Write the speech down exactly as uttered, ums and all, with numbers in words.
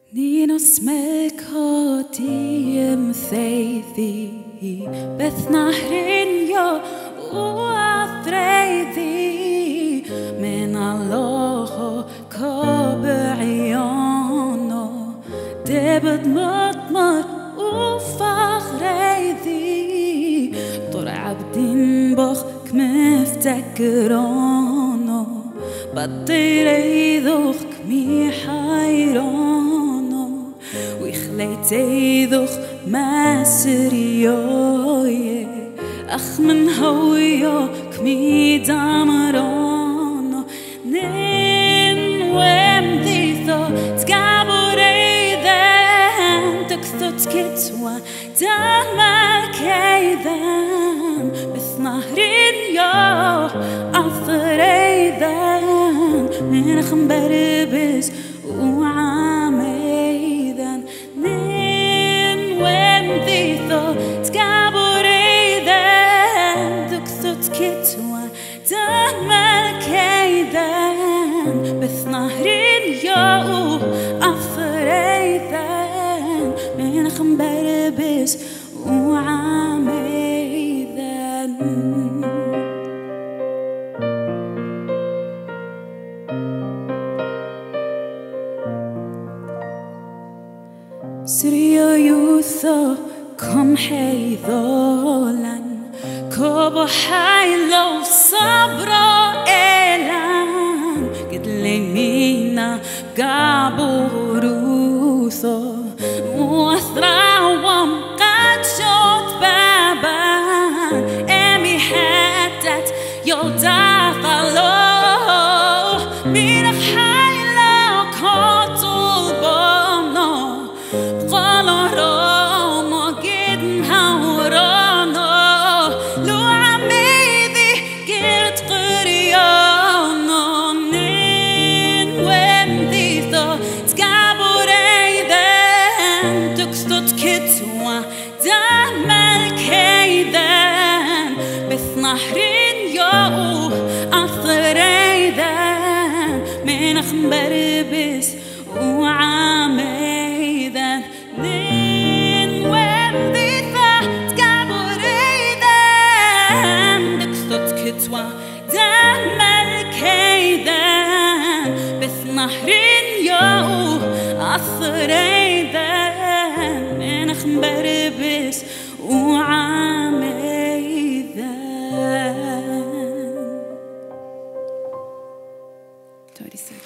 Ninos melkodiem theithi Bethnahrin yo uathreithi Min aloho kobe'iono Debed mutmut ufachreithi Tor abdin boch kmiftekerono Batreiduch kmi hayrono Wichleiteiduch masirioye Ach min hoyo kmi damarono Nin wem ditho tgaboreiden Tukthut kitwa damal keiden Bethnahrin yo athreiden Min khmberbis وعاميدن نين وين ديثو تقابريدن دكثت كتوى دمال كيدن بثنهرين يو أفريدن من خمبربس وعاميدن Suryoyo kom heidolan Kobo hailo sabra elan Gidlemina gaborutho Muathrawam qadshot baban Emi hatat yodafalo Minach hailo kotul bono بربس وعاميدن نين وين ديثا تقابريدن دكستوت كتوا دمال كيدن بثنهرين يو أثريدن من بربس وعاميدن توري سوري